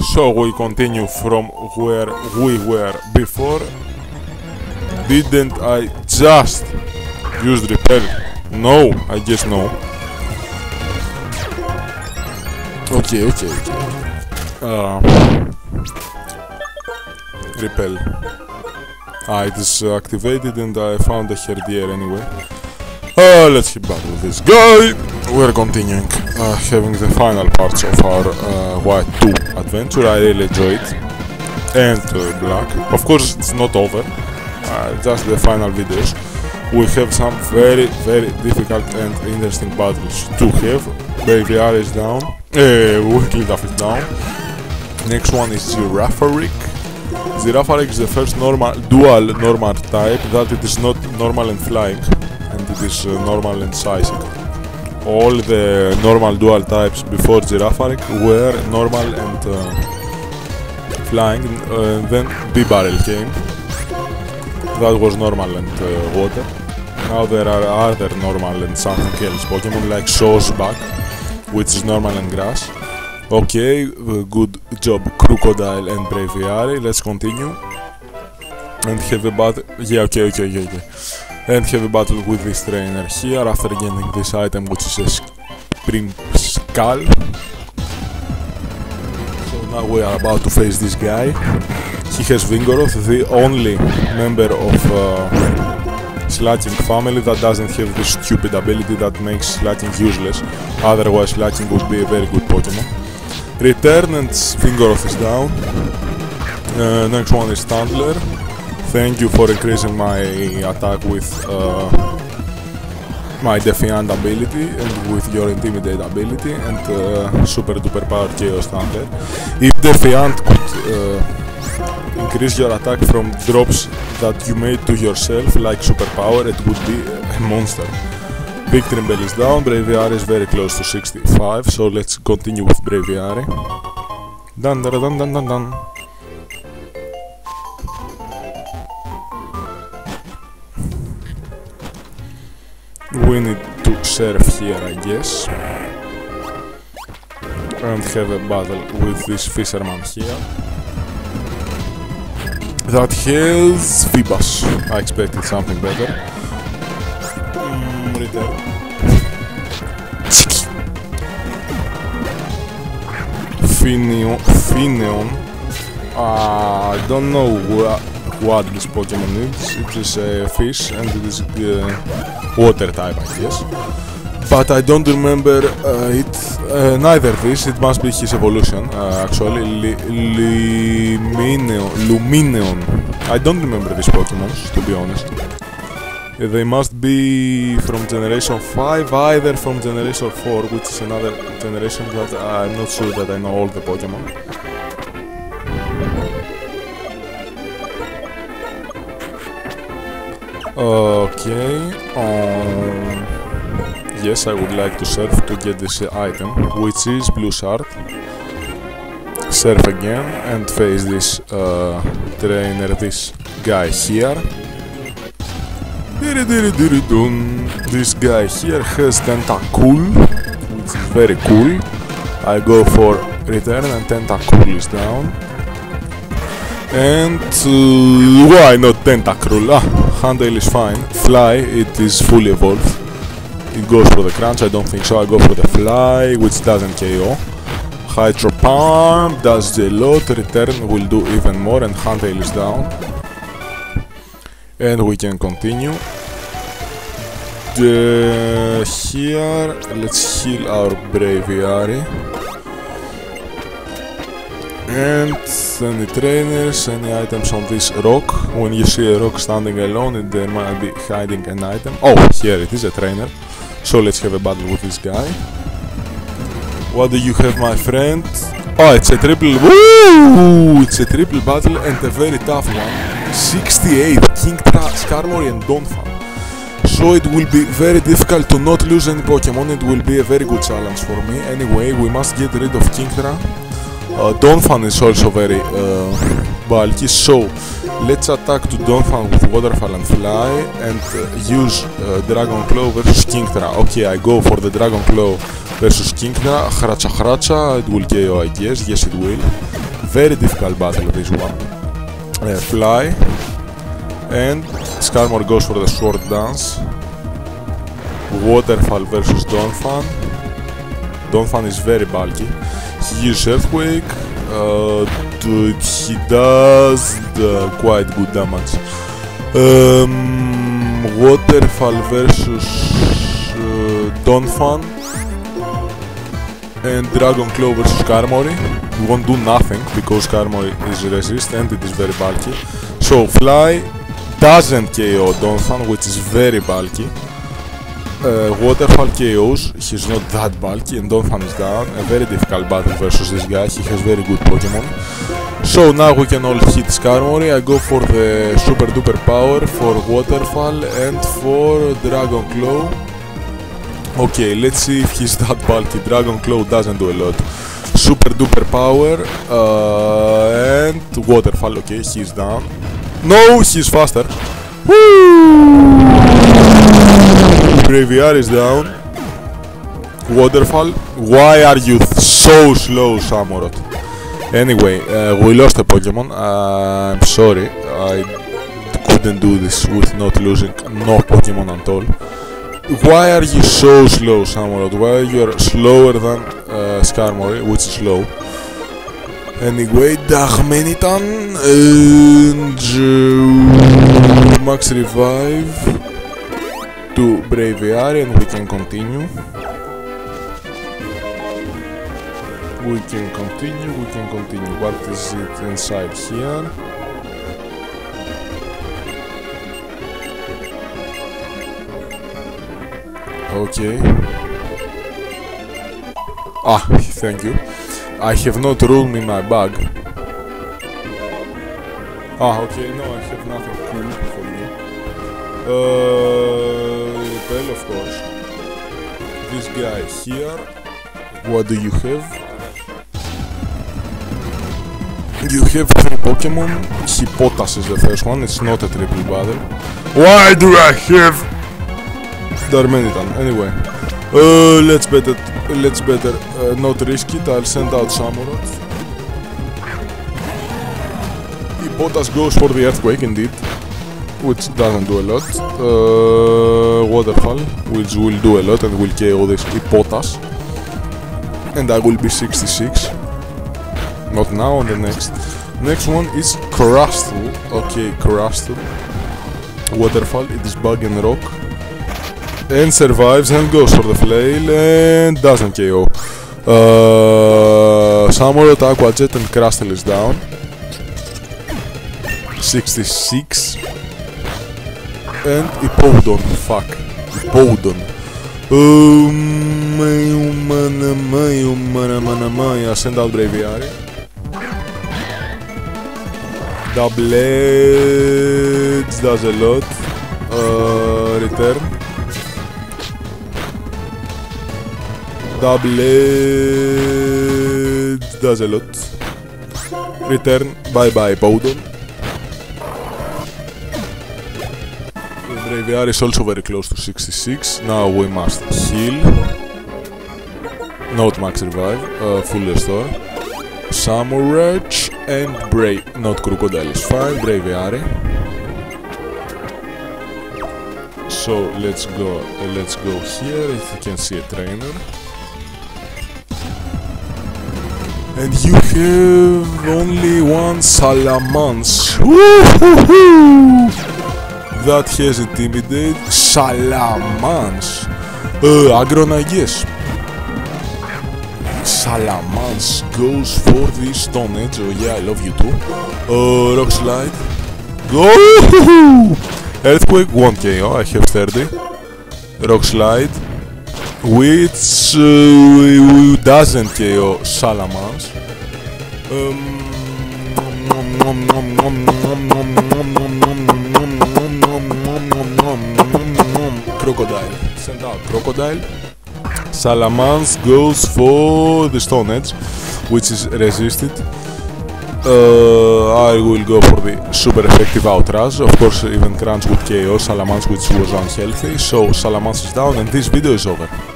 So we continue from where we were before. Didn't I just use repel? No, I guess no. Okay. Repel. It is activated and I found a Herdier anyway. Let's hit battle with this guy. We're continuing, having the final parts of our White 2 adventure. I really enjoyed it. And Black. Of course, it's not over. Just the final videos. We have some very difficult and interesting battles to have. Braviary is down. Weekly Duff is down. Next one is Girafarik. Girafarik is the first dual normal type that it is not normal and flying, and it is normal and sizing. All the normal dual types before Girafarik were normal and flying, then B-Barrel came. That was normal and water. Now there are other normal and something else Pokemon like Sawsbuck, which is normal and grass. Okay, good job Crocodile and Braviary. Let's continue and have a battle. Yeah, okay. And have a battle with this trainer here after getting this item, which is a Spring Skull. So now we are about to face this guy. He has Vigoroth, the only member of Slaking family that doesn't have this stupid ability that makes Slaking useless. Otherwise Slaking would be a very good Pokemon. Return and Vigoroth is down. Next one is Stantler. Thank you for increasing my attack with my Defiant ability and with your Intimidate ability and super duper power KO Stantler. If Defiant could increase your attack from drops that you made to yourself like superpower, it would be a monster. Victory Bell is down. Braviary is very close to 65, so let's continue with Braviary. Dun. We need to surf here, I guess, and have a battle with this fisherman here. That has Feebas. I expected something better. Return. Finneon. I don't know what this Pokemon is. It is a fish and it is water type, I guess. But I don't remember it. Neither this. It must be his evolution. Actually, Lumineon. I don't remember these Pokemon, to be honest. They must be from Generation 5, either from Generation 4, which is another generation that I'm not sure that I know all the Pokemon. Okay. Yes, I would like to surf to get this item, which is Blue Shard. Surf again and face this trainer, this guy here. This guy here has Tentacool, which is very cool. I go for return and Tentacool is down. And why not Tentacruel? Handle is fine. Fly, it is fully evolved. It goes for the crunch, I don't think so. I go for the fly, which doesn't KO. Hydro Pump does a lot. Return will do even more, and Handle is down. And we can continue. Here, let's heal our Braviary. And any trainers, any items on this rock. When you see a rock standing alone, there might be hiding an item. Oh, here it is, a trainer. So let's have a battle with this guy. What do you have, my friend? Oh, it's a triple. Woo! It's a triple battle and a very tough one. 68, Kingdra, Skarmory and Donphan. So it will be very difficult to not lose any Pokemon. It will be a very good challenge for me. Anyway, we must get rid of Kingdra. Donphan is also very bulky, so let's attack to Donphan with Waterfall and Fly and use Dragon Claw versus Kingdra. Okay, I go for the Dragon Claw versus Kingdra. Hracha, it will KO, I guess. Yes, it will. Very difficult battle this one. Fly, and Skarmory goes for the sword dance. Waterfall versus Donphan. Donphan is very bulky. He uses Earthquake. He does quite good damage. Waterfall versus Donphan. And Dragon Claw versus Skarmory. We won't do nothing because Skarmory is resistant and it is very bulky. So Fly doesn't KO Donphan, which is very bulky. Waterfall KOs, he's not that bulky, and Donphan is down. A very difficult battle versus this guy, he has very good Pokemon. So now we can all hit Skarmory. I go for the super duper power for Waterfall and for Dragon Claw. Okay, let's see if he's that bulky. Dragon Claw doesn't do a lot. Super duper power and Waterfall. Okay, he's down. No, he's faster. Woo! Braviary is down. Waterfall. Why are you so slow, Samurott? Anyway, we lost a Pokemon. I'm sorry. I couldn't do this with not losing no Pokemon at all. Why are you so slow, Samurott? Why you are slower than Skarmory, which is slow? Anyway, Darmanitan and Max Revive to Braviary, and we can continue. We can continue. What is it inside here? Okay. Ah, thank you. I have not room in my bag. Ah, okay, no, I have nothing cool for you. Repel, of course. This guy here. What do you have? You have 3 Pokemon. Hippotas is the first one, it's not a triple battle. Why do I have Darmanitan? Anyway, let's better not risk it. I'll send out Samurott. Hippotas goes for the Earthquake indeed, which doesn't do a lot. Waterfall, which will do a lot and will KO this Hippotas. And I will be 66. Not now, on the next. Next one is Crustle. Okay, Crustle. Waterfall, it is Bug and Rock. And survives and goes for the flail and doesn't KO. Samurott, Aqua Jet and Crustle is down. 66. And Hippowdon, fuck. Hippowdon. I send out Braviary. Double Edge does a lot. Return. Double Edge does a lot. Return. Bye bye, Hippowdon. Braviary is also very close to 66. Now we must heal. Not max revive. Full restore. Samurott and not Crocodile is fine. Braviary. So let's go here. If you can see a trainer. And you have only one Salamence. Woo-hoo-hoo! That has Intimidate. Salamence. Aggronite. Salamence goes for the Stone Edge. Oh yeah, I love you too. Rock Slide. Go! Earthquake, 1 KO. I have 30. Rock Slide, which doesn't KO Salamence. Crocodile. Send out Crocodile. Salamence goes for the Stone Edge, which is resisted. I will go for the super effective Outrage. Of course, even Crunch would KO Salamence, which was unhealthy. So Salamence is down and this video is over.